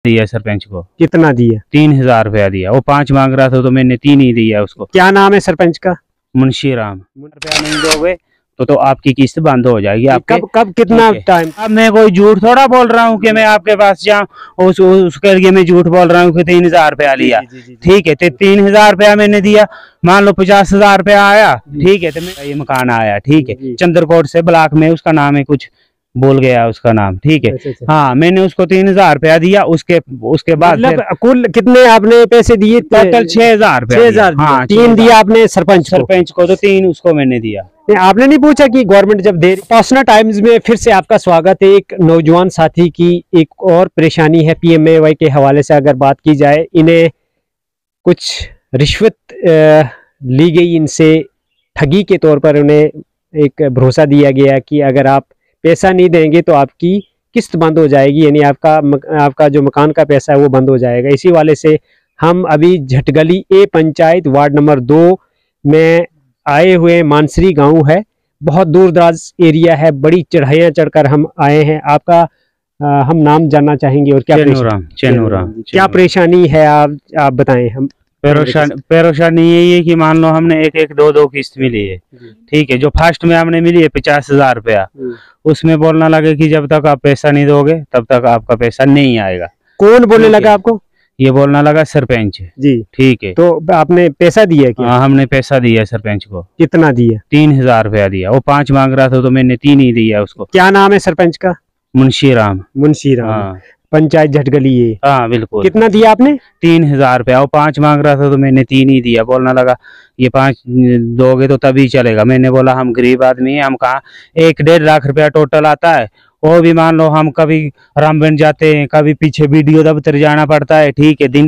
दिया सरपंच को। कितना दिया? 3000 रुपया दिया। वो 5 मांग रहा था तो मैंने 3 ही दिया उसको। क्या नाम है सरपंच का? मुंशी राम। रुपया नहीं दोगे तो आपकी किस्त बंद हो जाएगी। आपके कब कितना टाइम? अब मैं कोई झूठ थोड़ा बोल रहा हूँ कि मैं आपके पास जाऊँ उसके लिए मैं झूठ बोल रहा हूँ कि 3000 रुपया लिया। ठीक है, तो 3000 रुपया मैंने दिया। मान लो 50,000 रुपया आया। ठीक है, तो मेरा ये मकान आया। ठीक है, चंद्रकोट से ब्लॉक में, उसका नाम है कुछ बोल गया उसका नाम। ठीक है। हाँ, मैंने उसको 3000 रुपया दिया। उसके बाद मतलब कुल कितने आपने पैसे दिए? टोटल 6000 रुपया। 6000। हाँ, 3 दिया आपने सरपंच को तो 3 उसको मैंने दिया। आपने नहीं पूछा कि गवर्नमेंट जब दे रही? पासना टाइम्स में फिर से आपका स्वागत है। एक नौजवान साथी की एक और परेशानी है PMAY के हवाले से अगर बात की जाए। इन्हें कुछ रिश्वत ली गई, इनसे ठगी के तौर पर उन्हें एक भरोसा दिया गया कि अगर आप पैसा नहीं देंगे तो आपकी किस्त बंद हो जाएगी, यानी आपका जो मकान का पैसा है वो बंद हो जाएगा। इसी वाले से हम अभी Jhatgali A panchayat ward number 2 में आए हुए। मानसरी गांव है, बहुत दूर दराज एरिया है, बड़ी चढ़ाइयाँ चढ़कर हम आए हैं। आपका हम नाम जानना चाहेंगे और क्या परेशानी है आप बताएं। हम परेशानी यही है कि मान लो हमने एक दो किस्त मिली है। ठीक है, जो फर्स्ट में हमने मिली है 50,000 रुपया, उसमें बोलना लगे कि जब तक आप पैसा नहीं दोगे तब तक आपका पैसा नहीं आएगा। कौन बोलने लगा आपको? ये बोलना लगा सरपंच जी। ठीक है, तो आपने पैसा दिया क्या? हाँ, हमने पैसा दिया सरपंच को। कितना दिया? 3000 रुपया दिया। वो 5 मांग रहा था तो मैंने 3 ही दिया उसको। क्या नाम है सरपंच का? मुंशी राम। हाँ। पंचायत झटगली है। हाँ बिल्कुल। कितना दिया आपने? 3000 रुपया। वो 5 मांग रहा था तो मैंने 3 ही दिया। बोलना लगा ये 5 दोगे तो तभी चलेगा। मैंने बोला हम गरीब आदमी हैं, हम कहाँ 1-1.5 लाख रुपया टोटल आता है। वो भी मान लो हम कभी रामबन जाते हैं, कभी पीछे वीडियो दफ्तर जाना पड़ता है। ठीक है, दिन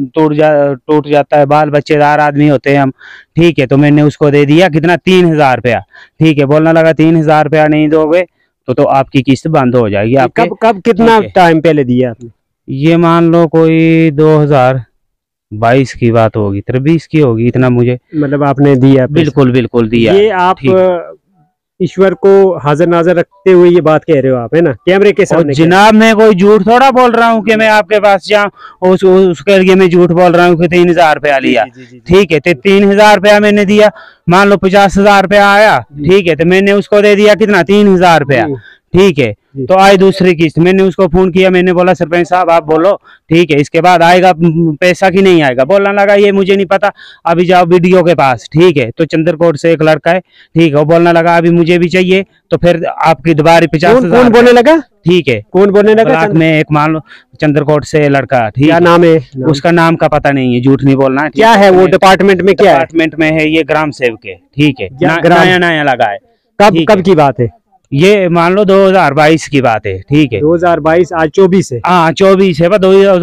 टूट जाता है, बाल बच्चेदार आदमी होते हैं हम। ठीक है, तो मैंने उसको दे दिया कितना 3000 रुपया। ठीक है, बोलना लगा 3000 रुपया नहीं दोगे तो आपकी किस्त बंद हो जाएगी। आपके कब कितना टाइम पहले दिया आपने? ये मान लो कोई 2022 की बात होगी, 23 की होगी, इतना मुझे मतलब आपने दिया? बिल्कुल दिया। ये आप ईश्वर को हाजिर नाजर रखते हुए ये बात कह रहे हो आप, है ना, कैमरे के सामने? जनाब मैं कोई झूठ थोड़ा बोल रहा हूँ कि मैं आपके पास जाऊँ उसके लिए मैं झूठ बोल रहा हूँ कि 3000 रुपया लिया। ठीक है, तो 3000 रुपया मैंने दिया। मान लो 50,000 रुपया आया। ठीक है, तो मैंने उसको दे दिया कितना 3000 रुपया। ठीक है, तो आई दूसरी किस्त। मैंने उसको फोन किया, मैंने बोला सरपंच साहब आप बोलो। ठीक है, इसके बाद आएगा पैसा कि नहीं आएगा? बोलने लगा ये मुझे नहीं पता, अभी जाओ वीडियो के पास। ठीक है, तो चंद्रकोट से एक लड़का है। ठीक है, वो बोलने लगा अभी मुझे भी चाहिए। तो फिर आपकी दोबारा 50,000। कौन बोलने लगा? ठीक है, कौन बोलने लगा? में एक मान लो चंद्रकोट से लड़का। ठीक, क्या नाम है? उसका नाम का पता नहीं है, झूठ नहीं बोलना। क्या है वो डिपार्टमेंट में? क्या डिपार्टमेंट में है ये ग्राम सेवक है। ठीक है, नया लगा है। कब की बात है ये? मान लो 2022 की बात है। ठीक है, 2022, आज 24 है। हाँ 24 है।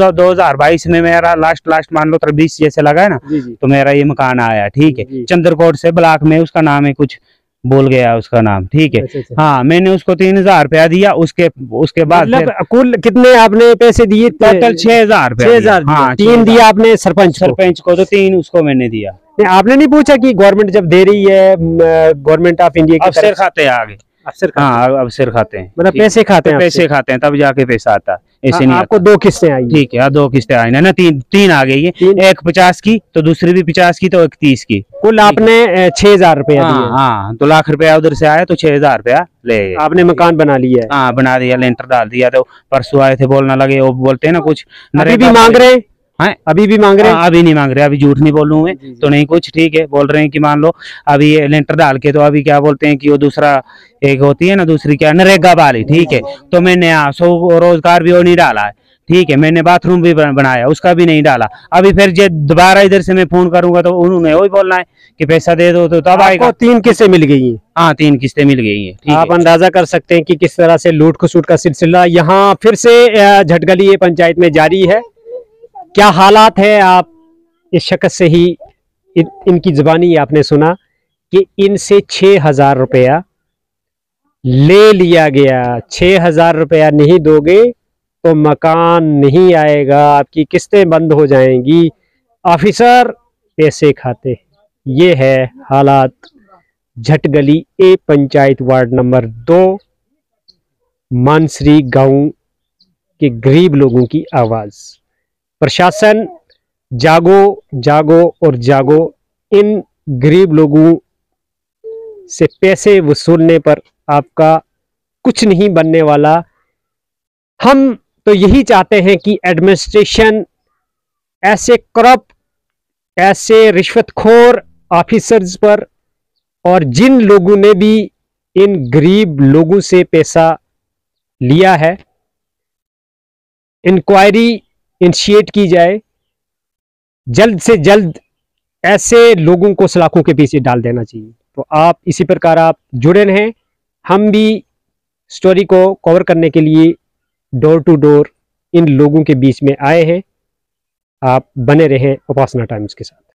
2022 में मेरा लास्ट मान लो 23 जैसे लगा है ना, तो मेरा ये मकान आया। ठीक है, चंद्रकोट से ब्लॉक में, उसका नाम है कुछ बोल गया उसका नाम। ठीक है। हाँ, मैंने उसको 3000 रुपया दिया। उसके बाद मतलब कुल कितने आपने पैसे दिए? टोटल 6000 रुपया। 6000। हाँ, 3 दिया आपने सरपंच को तो 3 उसको मैंने दिया। आपने नहीं पूछा कि गवर्नमेंट जब दे रही है, गवर्नमेंट ऑफ इंडिया अफसर खाते आगे, हाँ अफसर खाते हैं, मतलब पैसे खाते हैं तब जाके पैसा आता है। ऐसे नहीं आपको 2 किस्तें आई? ठीक है, 2 किस्तें आई ना, 3 आ गई है। एक 50 की, तो दूसरी भी 50 की, तो एक 30 की। कुल आपने 6000 रुपया दिया। हाँ, 2 लाख रुपया उधर से आया तो 6000 रुपया ले गए। आपने मकान बना लिया है? हाँ, बना दिया, लेंटर डाल दिया। तो परसों आए थे, बोलने लगे, वो बोलते हैं ना कुछ भी मांग रहे हैं। अभी भी मांग रहे हैं? अभी नहीं मांग रहे, अभी झूठ नहीं बोलूं मैं तो नहीं कुछ। ठीक है, बोल रहे हैं कि मान लो अभी ये लेंटर डाल के, तो अभी क्या बोलते हैं कि वो दूसरा एक होती है ना, दूसरी क्या, नरेगा वाली। ठीक है, तो मैंने रोजगार भी वो नहीं डाला है। ठीक है, मैंने बाथरूम भी बनाया, उसका भी नहीं डाला। अभी फिर दोबारा इधर से मैं फोन करूंगा तो उन्होंने वही बोलना है कि पैसा दे दो, तो तब आएगा। 3 किस्तें मिल गई हैं? हाँ, 3 किस्तें मिल गई हैं। आप अंदाजा कर सकते हैं कि किस तरह से लूट खसूट का सिलसिला यहाँ फिर से झटगली पंचायत में जारी है। क्या हालात है, आप इस शख्स से ही इनकी जुबानी आपने सुना कि इनसे 6000 रुपया ले लिया गया। 6000 रुपया नहीं दोगे तो मकान नहीं आएगा, आपकी किस्तें बंद हो जाएंगी, ऑफिसर पैसे खाते। ये है हालात Jhatgali A panchayat ward number 2 Mansari गांव के गरीब लोगों की आवाज। प्रशासन जागो जागो और जागो। इन गरीब लोगों से पैसे वसूलने पर आपका कुछ नहीं बनने वाला। हम तो यही चाहते हैं कि एडमिनिस्ट्रेशन ऐसे करप्ट, ऐसे रिश्वतखोर ऑफिसर्स पर, और जिन लोगों ने भी इन गरीब लोगों से पैसा लिया है, इंक्वायरी इनिशिएट की जाए। जल्द से जल्द ऐसे लोगों को सलाखों के पीछे डाल देना चाहिए। तो आप इसी प्रकार आप जुड़े रहें। हम भी स्टोरी को कवर करने के लिए डोर टू डोर इन लोगों के बीच में आए हैं। आप बने रहें उपासना टाइम्स के साथ।